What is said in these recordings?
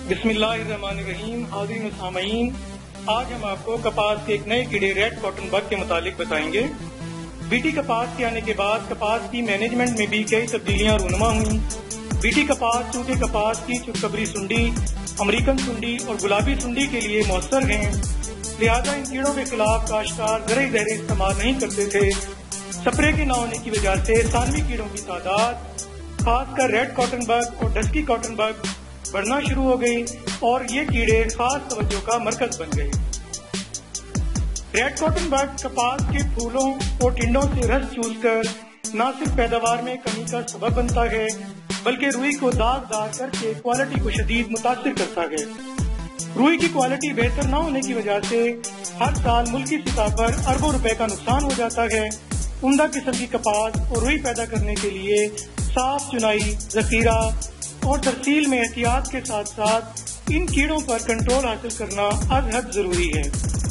بسم اللہ الرحمن الرحیم. حاضرین و سامعین، آج ہم آپ کو کپاس کے ایک نئے کیڑے ریڈ کاٹن بگ کے متعلق بتائیں گے. بی ٹی کپاس کے آنے کے بعد کپاس کی مینجمنٹ میں بھی کئی تبدیلیاں رونما ہوئیں. بی ٹی کپاس چونکہ کپاس کی چٹکبری سنڈی، امریکن سنڈی اور گلابی سنڈی کے لیے مؤثر ہیں، لہذا ان کیڑوں کے خلاف کاشتکار زرعی زہریں استعمال نہیں کرتے تھے. سپرے کے نہ ہونے کی وجہ سے ثانوی کیڑوں کی تعداد خاص کر ریڈ کاٹن بگ اور ڈسکی کاٹن بگ بڑھنا شروع ہو گئی اور یہ کیڑے خاص توجہ کا مرکز بن گئے. ریڈ کاٹن بگ کپاس کے پھولوں اور ٹنڈوں سے رس چوس کر نہ صرف پیداوار میں کمی کا سبب بنتا ہے بلکہ روئی کو داغدار کر کے کوالٹی کو شدید متاثر کرتا ہے. روئی کی کوالٹی بہتر نہ ہونے کی وجہ سے ہر سال ملکی سطح پر اربوں روپے کا نقصان ہو جاتا ہے. عمدہ قسم کی کپاس اور روئی پیدا کرنے کے لیے صاف چنائی، ذخیرہ اور ترسیل میں احتیاط کے ساتھ ساتھ ان کیڑوں پر کنٹرول حاصل کرنا از حد ضروری ہے.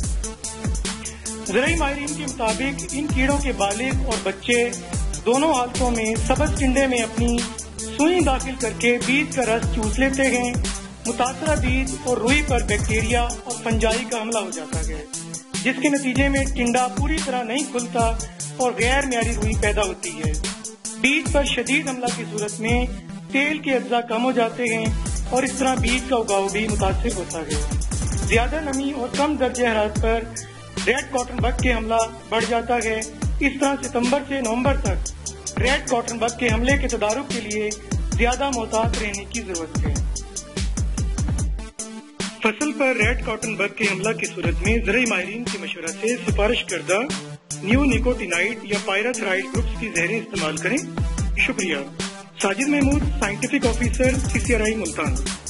زرعی ماہرین کے مطابق ان کیڑوں کے بالغ اور بچے دونوں حالتوں میں سبز ٹنڈے میں اپنی سوئی داخل کر کے بیج کا رس چوس لیتے ہیں. متاثرہ بیج اور روئی پر بیکٹیریا اور فنجائی کا حملہ ہو جاتا ہے، جس کے نتیجے میں ٹنڈا پوری طرح نہیں کھلتا اور غیر معیاری روئی پیدا ہوتی ہے. بیج پر شدید حملہ کی صورت میں تیل کے اجزاء کم ہو جاتے ہیں اور اس طرح بیج کا اگاؤ بھی متاثر ہوتا ہے. زیادہ نمی اور کم درجہ حرارت پر ریڈ کاٹن بگ کے حملہ بڑھ جاتا ہے. اس طرح ستمبر سے نومبر تک ریڈ کاٹن بگ کے حملے کے تدارک کے لیے زیادہ محتاط رہنے کی ضرورت ہے. فصل پر ریڈ کاٹن بگ کے حملہ کی صورت میں زرعی ماہرین کے مشورہ سے سفارش کردہ نیو نیکوٹینائڈ یا پائراتھرائڈ گروپس کی زہریں استعمال کریں. شکریہ. Sajid Mahmood, scientific officer CCRI Multan.